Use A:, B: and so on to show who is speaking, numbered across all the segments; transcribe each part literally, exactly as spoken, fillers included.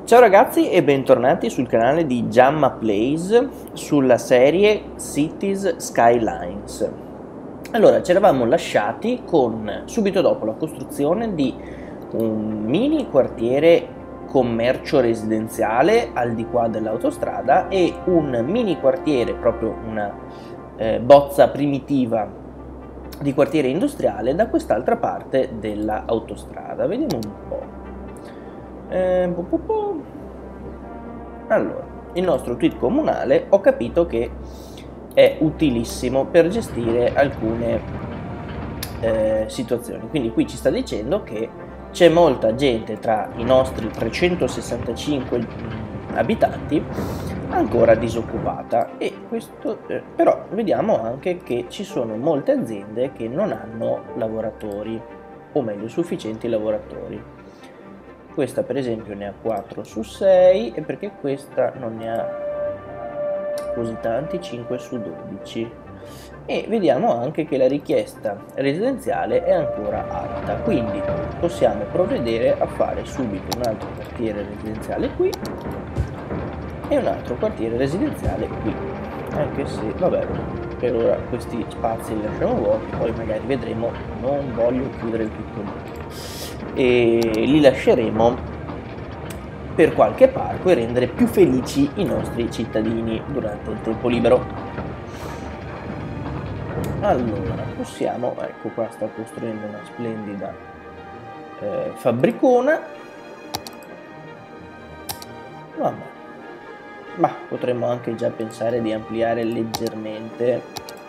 A: Ciao ragazzi e bentornati sul canale di Jamma Plays sulla serie Cities Skylines. Allora, ci eravamo lasciati con subito dopo la costruzione di un mini quartiere commercio residenziale al di qua dell'autostrada e un mini quartiere, proprio una eh, bozza primitiva di quartiere industriale da quest'altra parte dell'autostrada. Vediamo un po'. Eh, bu bu bu. Allora, il nostro tweet comunale ho capito che è utilissimo per gestire alcune eh, situazioni. Quindi qui ci sta dicendo che c'è molta gente tra i nostri trecentosessantacinque abitanti ancora disoccupata e questo eh, però vediamo anche che ci sono molte aziende che non hanno lavoratori, o meglio sufficienti lavoratori. Questa per esempio ne ha quattro su sei e perché questa non ne ha così tanti, cinque su dodici. E vediamo anche che la richiesta residenziale è ancora alta, quindi possiamo provvedere a fare subito un altro quartiere residenziale qui e un altro quartiere residenziale qui, anche se vabbè, per ora questi spazi li lasciamo vuoti, poi magari vedremo. Non voglio chiudere il tutto lì e li lasceremo per qualche parco e rendere più felici i nostri cittadini durante il tempo libero. Allora possiamo, ecco qua sta costruendo una splendida eh, fabbricona. Vabbè, ma potremmo anche già pensare di ampliare leggermente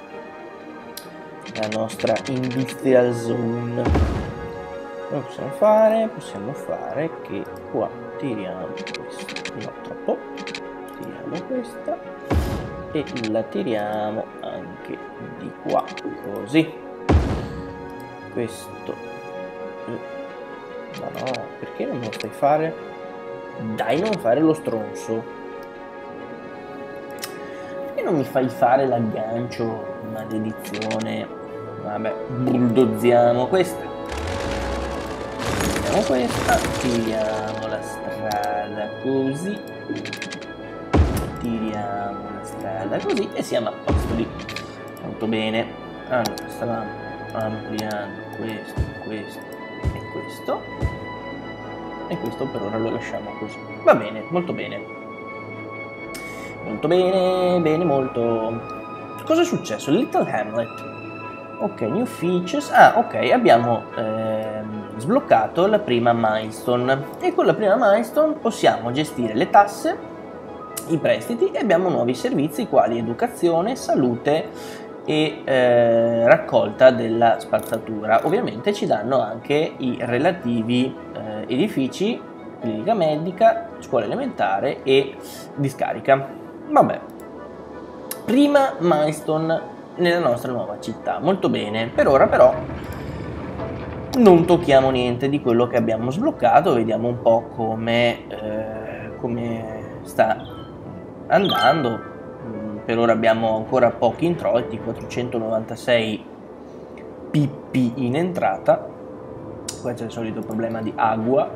A: la nostra industrial zone. Noi possiamo fare, possiamo fare che qua tiriamo questa, no troppo, tiriamo questa e la tiriamo anche di qua, così. Questo, ma no, perché non me lo fai fare? Dai, non fare lo stronzo. Perché non mi fai fare l'aggancio, maledizione? Vabbè, bulldozziamo questa. Questa, tiriamo la strada così, tiriamo la strada così e siamo a posto lì. Molto bene. Allora stavamo ampliando questo, questo e questo e questo per ora lo lasciamo così. Va bene, molto bene, molto bene, bene molto. Cosa è successo? Little Hamlet. Ok, new features. Ah, ok, abbiamo ehm, sbloccato la prima milestone e con la prima milestone possiamo gestire le tasse, i prestiti e abbiamo nuovi servizi quali educazione, salute e eh, raccolta della spazzatura. Ovviamente ci danno anche i relativi eh, edifici, clinica medica, scuola elementare e discarica. Vabbè, prima milestone nella nostra nuova città. Molto bene. Per ora però non tocchiamo niente di quello che abbiamo sbloccato, vediamo un po' come, eh, come sta andando. Per ora abbiamo ancora pochi introiti, quattrocentonovantasei pippi in entrata. Qua c'è il solito problema di acqua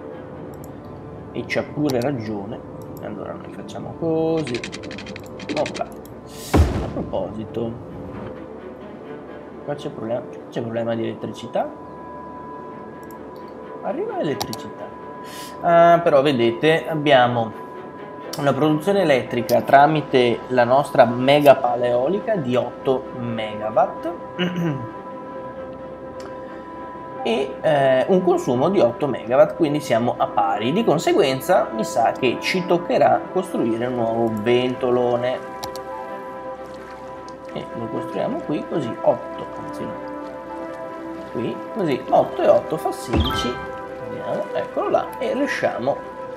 A: e c'ha pure ragione. Allora noi facciamo così. Opla. A proposito, qua c'è problema, c'è problema di elettricità. Arriva l'elettricità. Ah, però vedete, abbiamo una produzione elettrica tramite la nostra mega pala eolica di otto megawatt e eh, un consumo di otto megawatt, quindi siamo a pari. Di conseguenza mi sa che ci toccherà costruire un nuovo ventolone. E lo costruiamo qui così otto, anzi no, qui così otto e otto fa sedici, vediamo, eccolo là, e riusciamo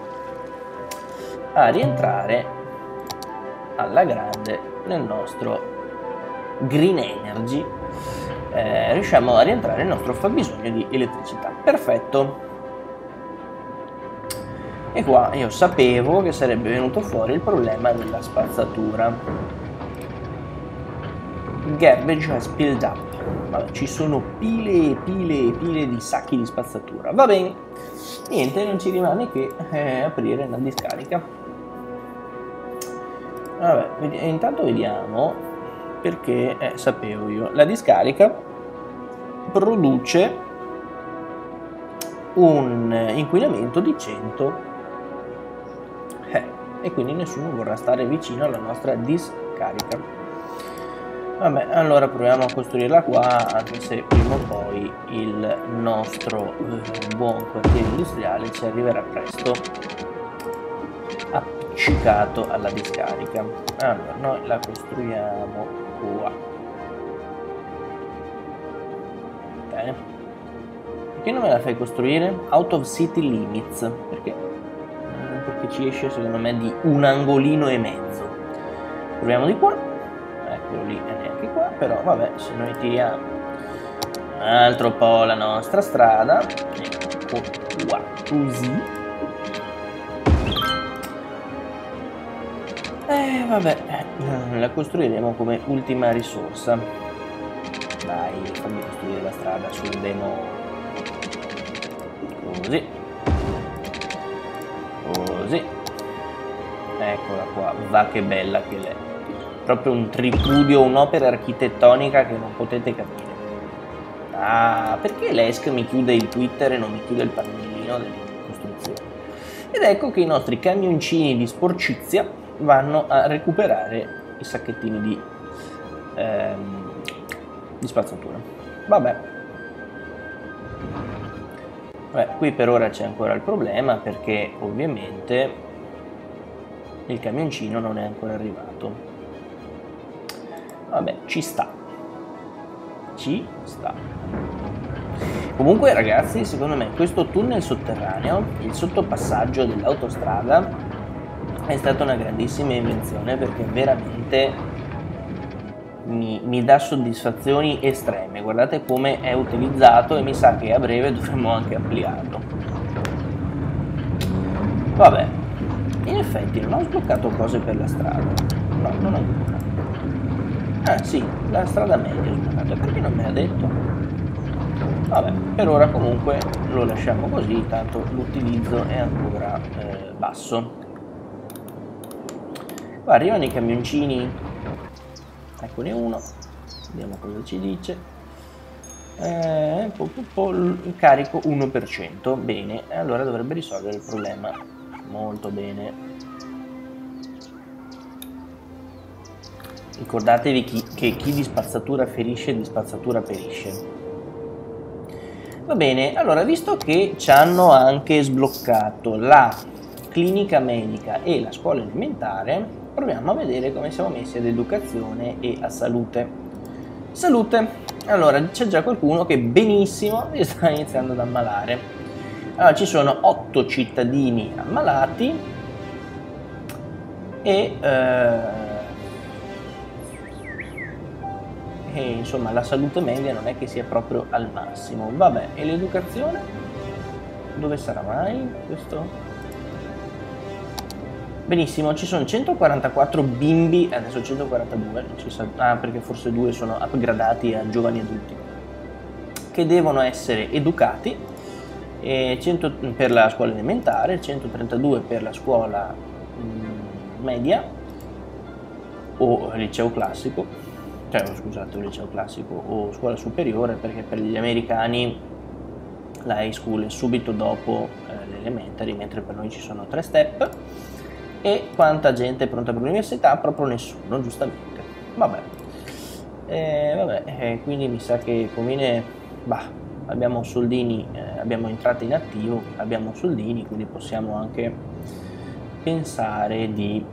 A: a rientrare alla grande nel nostro green energy, eh, riusciamo a rientrare nel nostro fabbisogno di elettricità. Perfetto. E qua io sapevo che sarebbe venuto fuori il problema della spazzatura. Garbage has built up. Vabbè, ci sono pile e pile e pile di sacchi di spazzatura. Va bene, niente, non ci rimane che eh, aprire la discarica. Vabbè, intanto vediamo, perché eh, sapevo io, la discarica produce un inquinamento di cento eh, e quindi nessuno vorrà stare vicino alla nostra discarica. Vabbè, allora proviamo a costruirla qua, anche se prima o poi il nostro eh, buon quartiere industriale ci arriverà presto appiccicato alla discarica. Allora, noi la costruiamo qua. Bene. Perché non me la fai costruire? Out of city limits. Perché? Perché ci esce secondo me di un angolino e mezzo. Proviamo di qua. Eccolo lì e neanche qua. Però vabbè, se noi tiriamo un altro po' la nostra strada, ecco qua, così. Eh vabbè, la costruiremo come ultima risorsa. Dai, fammi costruire la strada sul demo. Così. Così. Eccola qua, va che bella che l'è. Proprio un tripudio, un'opera architettonica che non potete capire. Ah, perché l'E S C mi chiude il Twitter e non mi chiude il pannellino delle costruzioni? Ed ecco che i nostri camioncini di sporcizia vanno a recuperare i sacchettini di, ehm, di spazzatura. Vabbè. Beh, qui per ora c'è ancora il problema perché ovviamente il camioncino non è ancora arrivato. Vabbè, ci sta. Ci sta. Comunque ragazzi, secondo me questo tunnel sotterraneo, il sottopassaggio dell'autostrada, è stata una grandissima invenzione perché veramente mi, mi dà soddisfazioni estreme. Guardate come è utilizzato e mi sa che a breve dovremmo anche ampliarlo. Vabbè, in effetti non ho sbloccato cose per la strada. No, non ho sbloccato. Ah sì, la strada media ho sbloccato. Perché non me l'ha detto? Vabbè, per ora comunque lo lasciamo così, tanto l'utilizzo è ancora eh, basso. Qua arrivano i camioncini, eccone uno, vediamo cosa ci dice. Eh, po, po, po, il carico uno per cento, bene, allora dovrebbe risolvere il problema molto bene. Ricordatevi chi, che chi di spazzatura ferisce, di spazzatura perisce. Va bene, allora visto che ci hanno anche sbloccato la clinica medica e la scuola elementare, proviamo a vedere come siamo messi ad educazione e a salute. Salute, allora c'è già qualcuno che benissimo si sta iniziando ad ammalare. Allora ci sono otto cittadini ammalati e, eh, e insomma la salute media non è che sia proprio al massimo. Vabbè, e l'educazione? Dove sarà mai questo? Benissimo, ci sono centoquarantaquattro bimbi, adesso centoquarantadue, ci sa, ah, perché forse due sono upgradati a giovani adulti, che devono essere educati, e cento per la scuola elementare, centotrentadue per la scuola mh, media o liceo classico, cioè scusate, o liceo classico o scuola superiore, perché per gli americani la high school è subito dopo eh, l'elementary, mentre per noi ci sono tre step. E quanta gente è pronta per l'università? Proprio nessuno, giustamente. Vabbè, eh, vabbè eh, quindi mi sa che conviene, bah, abbiamo soldini, eh, abbiamo entrate in attivo, abbiamo soldini, quindi possiamo anche pensare di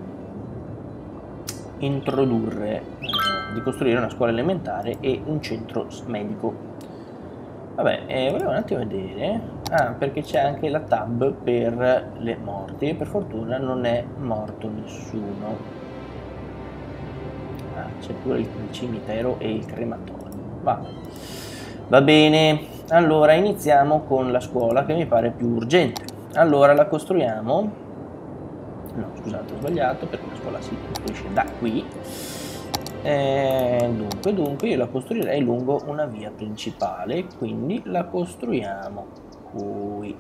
A: introdurre, eh, di costruire una scuola elementare e un centro medico. Vabbè, eh, volevo un attimo vedere, ah, perché c'è anche la tab per le morti e per fortuna non è morto nessuno. Ah, c'è pure il cimitero e il crematorio. Va. Va bene, allora iniziamo con la scuola che mi pare più urgente. Allora la costruiamo, no scusate ho sbagliato perché la scuola si costruisce da qui. Eh, dunque, dunque, io la costruirei lungo una via principale, quindi la costruiamo qui.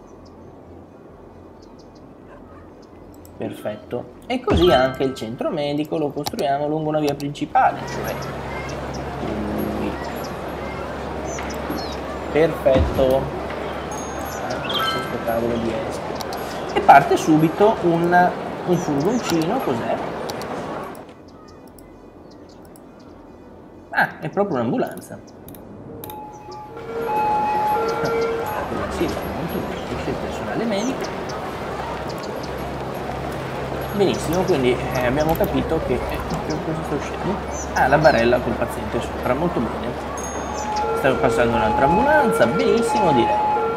A: Perfetto. E così anche il centro medico lo costruiamo lungo una via principale, cioè qui. Perfetto. Questo cavolo di esca. E parte subito un, un furgoncino, cos'è? Ah, è proprio un'ambulanza. Sì, molto bene, il personale medico. Benissimo, quindi eh, abbiamo capito che eh, cosa sta uscendo? Ah, la barella col paziente sopra, molto bene. Sta passando un'altra ambulanza, benissimo direi.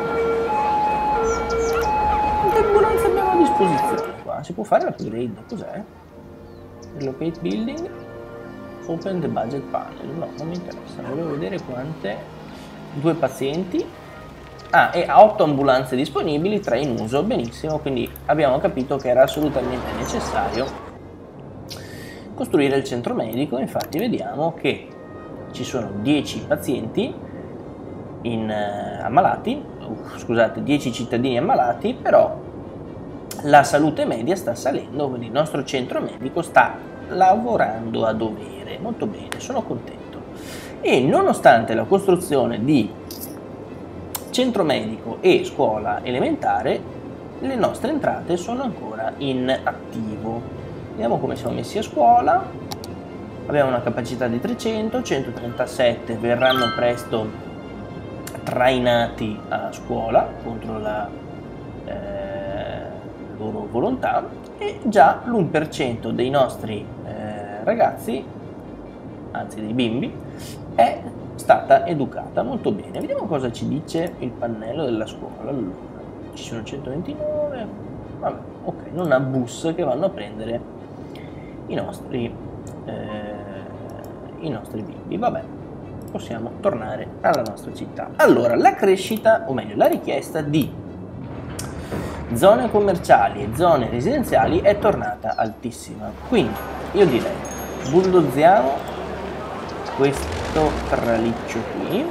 A: Che ambulanza abbiamo a disposizione qua? Si può fare l'upgrade, cos'è? Relocate building, open the budget panel, no, non mi interessa, volevo vedere quante. Due pazienti. Ah, e ha otto ambulanze disponibili, tre in uso, benissimo, quindi abbiamo capito che era assolutamente necessario costruire il centro medico. Infatti vediamo che ci sono dieci pazienti in, uh, ammalati, uh, scusate, dieci cittadini ammalati, però la salute media sta salendo, quindi il nostro centro medico sta lavorando a dovere, molto bene, sono contento. E nonostante la costruzione di centro medico e scuola elementare, le nostre entrate sono ancora in attivo. Vediamo come siamo messi a scuola. Abbiamo una capacità di trecento, centotrentasette verranno presto trainati a scuola contro la eh, loro volontà, e già l'uno per cento dei nostri eh, ragazzi, anzi dei bimbi, è stata educata. Molto bene. Vediamo cosa ci dice il pannello della scuola. Allora, ci sono centoventinove, vabbè, ok, non ha bus che vanno a prendere i nostri eh, i nostri bimbi. Vabbè, possiamo tornare alla nostra città. Allora, la crescita, o meglio la richiesta di zone commerciali e zone residenziali è tornata altissima, quindi io direi bulldozziamo questo traliccio qui,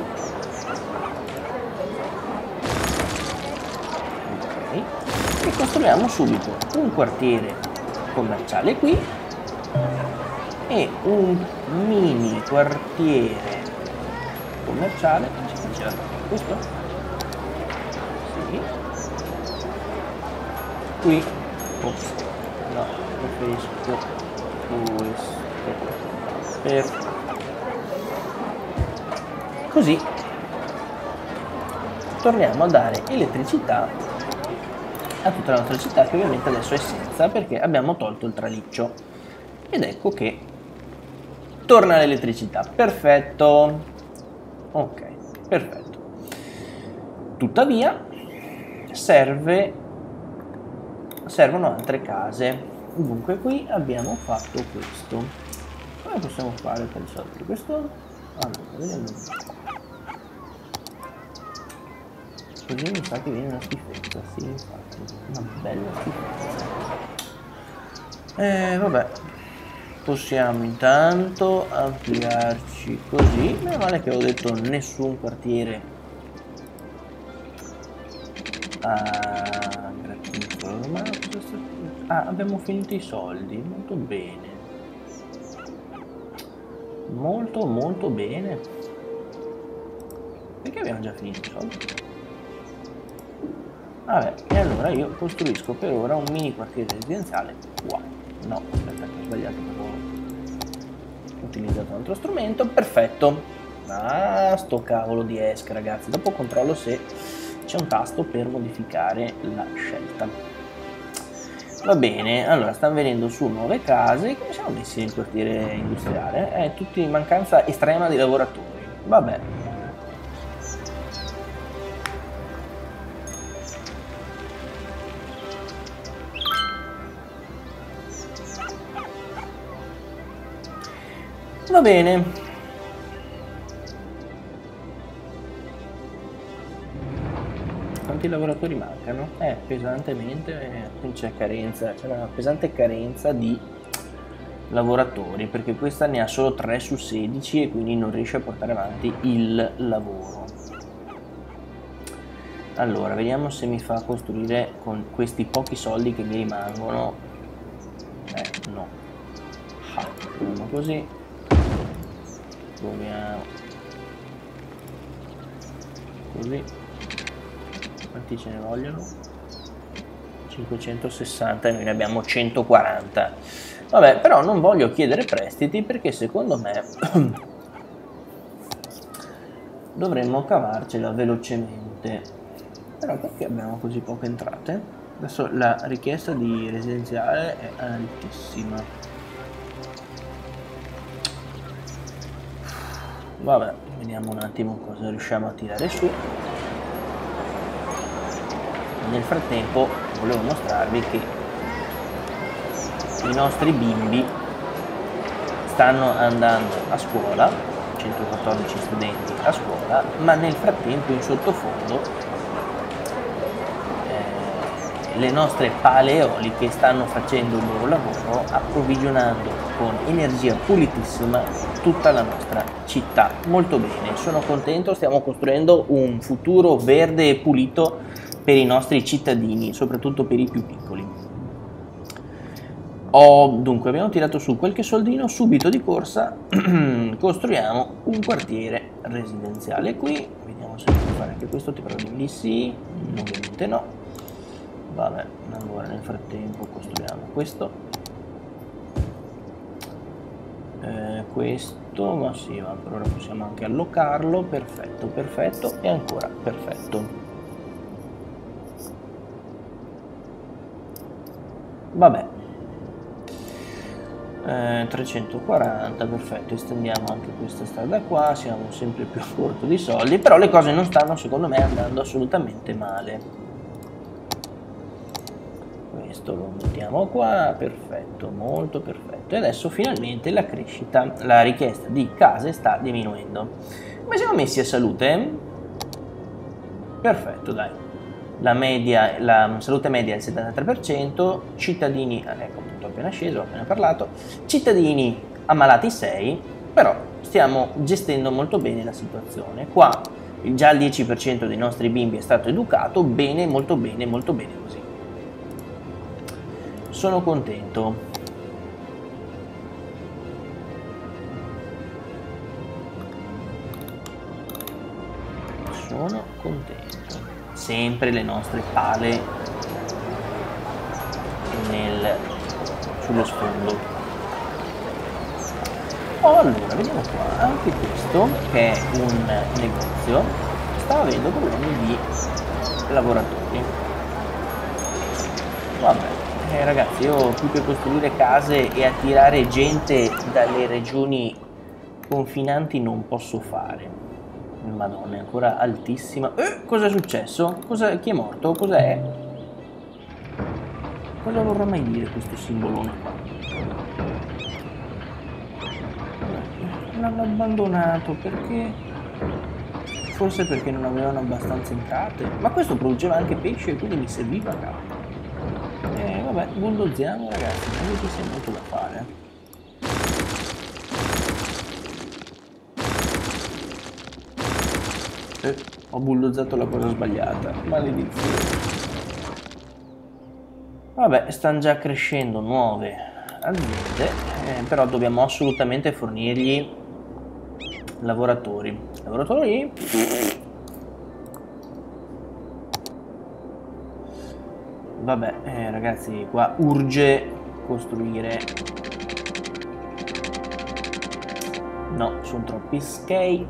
A: ok, e costruiamo subito un quartiere commerciale qui e un mini quartiere commerciale, ci diceva questo? Sì. Qui, ops, no, preferisco questo, per così torniamo a dare elettricità a tutta la nostra città, che ovviamente adesso è senza perché abbiamo tolto il traliccio, ed ecco che torna l'elettricità. Perfetto, ok, perfetto. Tuttavia serve servono altre case. Dunque qui abbiamo fatto questo. Come possiamo fare per risolvere questo? Allora, vediamo. Così mi sa che viene una schifezza, sì, infatti, una bella schifezza. Eh, vabbè, possiamo intanto ampliarci così. Meno male che ho detto nessun quartiere ah, graticolo. Ma cosa sta... Ah, abbiamo finito i soldi, molto bene. Molto molto bene. Perché abbiamo già finito i soldi? Vabbè, e allora io costruisco per ora un mini quartiere residenziale qua. No, aspetta che ho sbagliato, ho utilizzato un altro strumento. Perfetto. Ah, sto cavolo di E S C, ragazzi. Dopo controllo se c'è un tasto per modificare la scelta. Va bene, allora stanno venendo su nuove case. Come siamo messi nel quartiere industriale? È tutti in mancanza estrema di lavoratori. Vabbè. Va bene. Quanti lavoratori mancano? Eh, pesantemente, eh, c'è carenza, c'è una pesante carenza di lavoratori, perché questa ne ha solo tre su sedici e quindi non riesce a portare avanti il lavoro. Allora, vediamo se mi fa costruire con questi pochi soldi che mi rimangono. Eh, no. Ah, proviamo così. Proviamo così. Quanti ce ne vogliono? cinquecentosessanta e noi ne abbiamo centoquaranta. Vabbè, però non voglio chiedere prestiti perché secondo me dovremmo cavarcela velocemente. Però perché abbiamo così poche entrate? Adesso la richiesta di residenziale è altissima. Vabbè, vediamo un attimo cosa riusciamo a tirare su. Nel frattempo volevo mostrarvi che i nostri bimbi stanno andando a scuola, centoquattordici studenti a scuola, ma nel frattempo in sottofondo le nostre pale eoliche stanno facendo il loro lavoro, approvvigionando con energia pulitissima tutta la nostra città. Molto bene, sono contento, stiamo costruendo un futuro verde e pulito per i nostri cittadini, soprattutto per i più piccoli. Oh, dunque, abbiamo tirato su qualche soldino, subito di corsa costruiamo un quartiere residenziale qui. Vediamo se possiamo fare anche questo, ti prego di sì, ovviamente no. Vabbè, allora nel frattempo costruiamo questo, eh, questo, ma sì, ma per ora possiamo anche allocarlo, perfetto, perfetto, e ancora perfetto. Vabbè, eh, trecentoquaranta, perfetto, estendiamo anche questa strada qua, siamo sempre più a corto di soldi, però le cose non stanno secondo me andando assolutamente male. Questo lo mettiamo qua, perfetto, molto perfetto. E adesso finalmente la crescita, la richiesta di case sta diminuendo. Come siamo messi a salute? Perfetto, dai. La media, la salute media è il settantatré per cento, cittadini, ecco appunto appena sceso, ho appena parlato, cittadini ammalati sei, però stiamo gestendo molto bene la situazione. Qua già il dieci per cento dei nostri bimbi è stato educato, bene, molto bene, molto bene così. Sono contento. Sono contento. Sempre le nostre pale nel, sullo sfondo. Oh, allora, vediamo qua. Anche questo, che è un negozio, sta avendo problemi di lavoratori. Vabbè. Eh, ragazzi, io più che costruire case e attirare gente dalle regioni confinanti non posso fare. Madonna, è ancora altissima. Eh, cosa è successo? Cosa, chi è morto? Cos'è? Cosa vorrà mai dire questo simbolone qua? L'hanno abbandonato perché? Forse perché non avevano abbastanza entrate. Ma questo produceva anche pesce e quindi mi serviva acá. Eh, vabbè, bulldoziamo ragazzi, non vedo che sia molto da fare. Eh, ho bulldozzato la cosa sbagliata, maledizione. Vabbè, stanno già crescendo nuove aziende, eh, però dobbiamo assolutamente fornirgli lavoratori. Lavoratori? Vabbè, eh, ragazzi, qua urge costruire. No, sono troppi skate.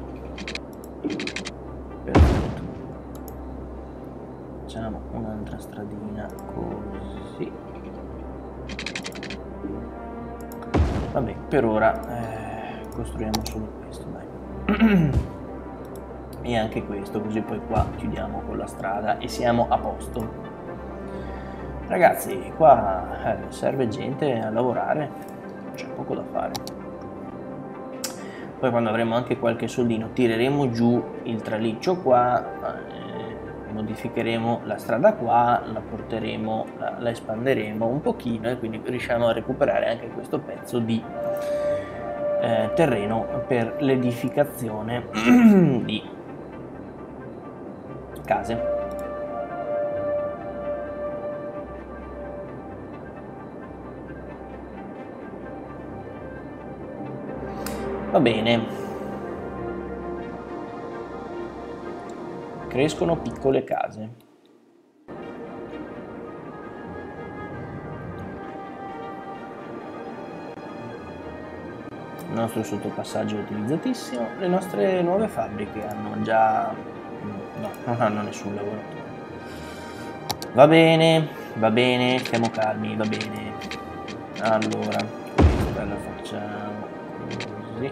A: Perfetto. Facciamo un'altra stradina così. Vabbè, per ora eh, costruiamo solo questo, dai. E anche questo, così poi qua chiudiamo con la strada e siamo a posto. Ragazzi, qua eh, serve gente a lavorare, c'è poco da fare. Poi quando avremo anche qualche soldino tireremo giù il traliccio qua, eh, modificheremo la strada qua, la porteremo, la, la espanderemo un pochino e quindi riusciamo a recuperare anche questo pezzo di eh, terreno per l'edificazione di case. Va bene. Crescono piccole case. Il nostro sottopassaggio è utilizzatissimo. Le nostre nuove fabbriche hanno già... no, non hanno nessun lavoratore. Va bene, va bene, stiamo calmi, va bene. Allora, questa la facciamo così.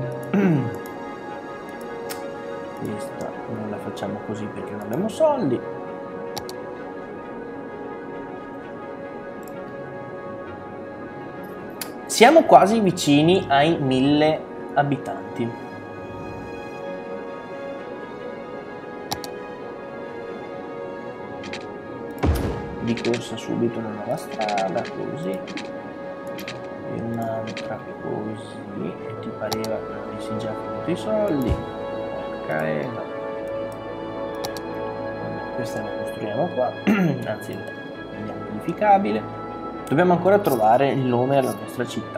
A: Questa non la facciamo così perché non abbiamo soldi. Siamo quasi vicini ai mille abitanti. Di corsa subito una nuova strada, così. E un'altra così. E ti pareva che avessi già finito i soldi. Ok, no. Questa la costruiamo qua, anzi la rendiamo modificabile. Dobbiamo ancora trovare il nome alla nostra città.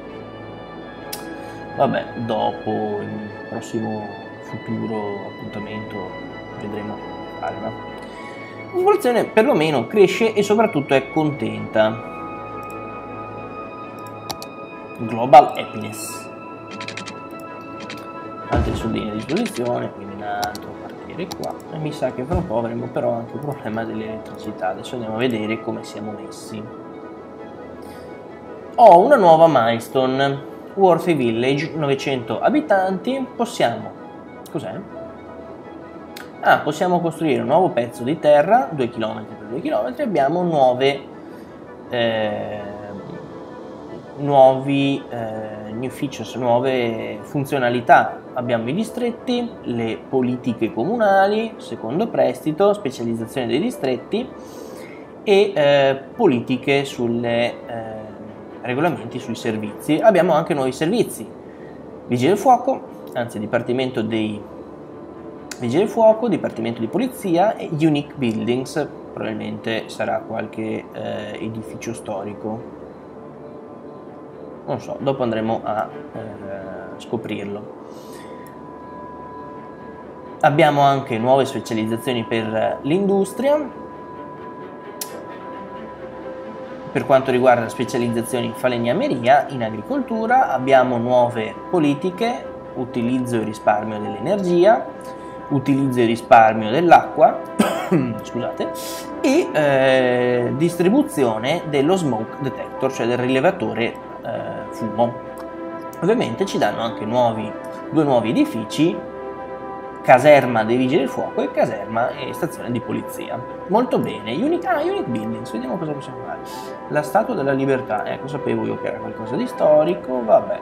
A: Vabbè, dopo il prossimo futuro appuntamento vedremo come fare, no? La popolazione perlomeno cresce e soprattutto è contenta. Global happiness. Altri soldini a disposizione, quindi un altro quartiere qua. E mi sa che fra un po' avremo però anche il problema dell'elettricità. Adesso andiamo a vedere come siamo messi. Ho una nuova milestone, Worthy Village, novecento abitanti. Possiamo... cos'è? Ah, possiamo costruire un nuovo pezzo di terra, due chilometri per due chilometri. Abbiamo nuove... Eh, nuovi eh, new features, nuove funzionalità. Abbiamo i distretti, le politiche comunali, secondo prestito, specializzazione dei distretti e eh, politiche sulle eh, regolamenti sui servizi. Abbiamo anche nuovi servizi, vigili del fuoco, anzi dipartimento dei vigili del fuoco, dipartimento di polizia e unique buildings, probabilmente sarà qualche eh, edificio storico. Non so, dopo andremo a eh, scoprirlo. Abbiamo anche nuove specializzazioni per l'industria. Per quanto riguarda specializzazioni in falegnameria, in agricoltura, abbiamo nuove politiche, utilizzo e risparmio dell'energia, utilizzo e risparmio dell'acqua, scusate, e eh, distribuzione dello smoke detector, cioè del rilevatore eh, fumo. Ovviamente ci danno anche nuovi, due nuovi edifici, caserma dei vigili del fuoco e caserma e stazione di polizia. Molto bene. Unique, ah, unique buildings, vediamo cosa possiamo fare. La Statua della Libertà, ecco, sapevo io che era qualcosa di storico, vabbè.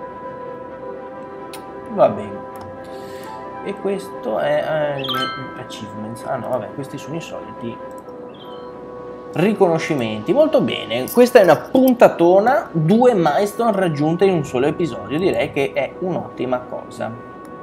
A: Va bene. E questo è eh, achievements. Ah no, vabbè, questi sono i soliti riconoscimenti. Molto bene, questa è una puntatona, due milestone raggiunte in un solo episodio, direi che è un'ottima cosa.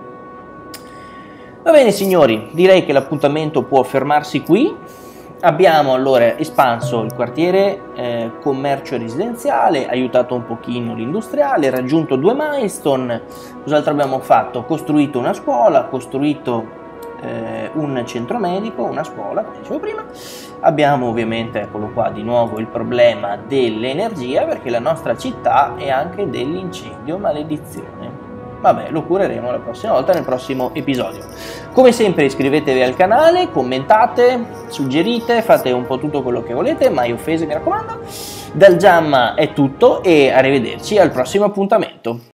A: Va bene signori, direi che l'appuntamento può fermarsi qui. Abbiamo allora espanso il quartiere eh, commercio residenziale, aiutato un pochino l'industriale, raggiunto due milestone. Cos'altro abbiamo fatto? Costruito una scuola, costruito eh, un centro medico, una scuola, come dicevo prima. Abbiamo ovviamente, eccolo qua di nuovo, il problema dell'energia, perché la nostra città è anche dell'incendio, maledizione. Vabbè, lo cureremo la prossima volta, nel prossimo episodio. Come sempre iscrivetevi al canale, commentate, suggerite, fate un po' tutto quello che volete, mai offese mi raccomando. Dal Giamma è tutto e arrivederci al prossimo appuntamento.